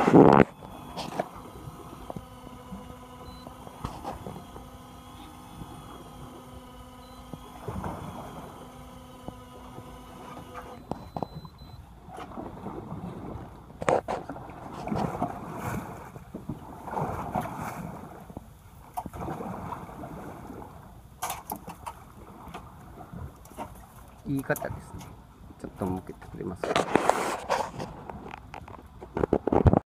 いい方ですね。ちょっと向けてくれますか。